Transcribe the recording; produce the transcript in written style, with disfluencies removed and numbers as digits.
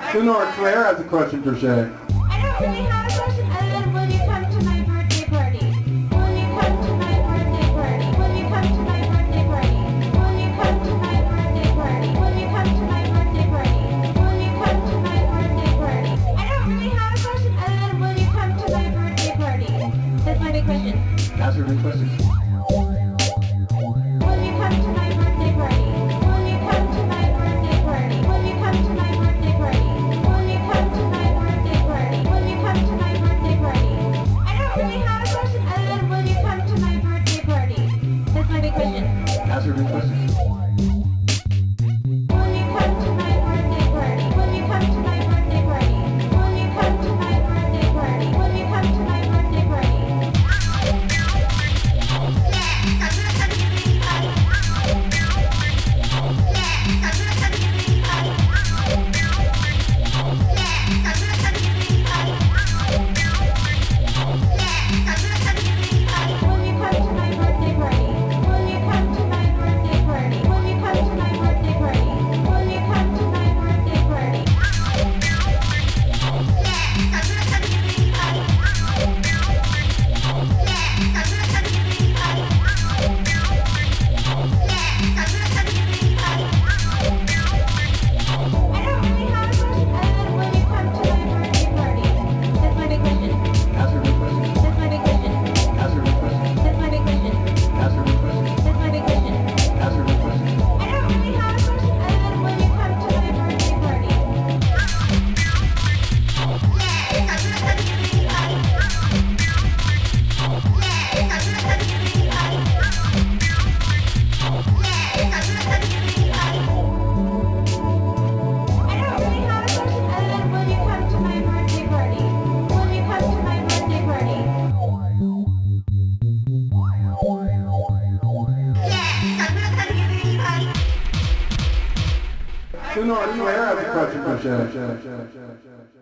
Lenora Claire has a question for Shaye. I don't really have a question other than will you come to my birthday party? Will you come to my birthday party? Will you come to my birthday party? Will you come to my birthday party? Will you come to my birthday party? Will you come to my birthday party? I don't really have a question other than will you come to my birthday party? That's my big question. That's your big question. Will you come to my birthday party? Will you come to my birthday party? Will you come to my birthday party? Will you come to my birthday party? Will you come to my birthday party? I don't really have a question other than will you come to my birthday party? That's my big question. That's your big question. Will you come to my birthday party? Will you come to my birthday party? Will you come to my birthday party? Will you come to my birthday party? Lenora Claire has a question for Shaye.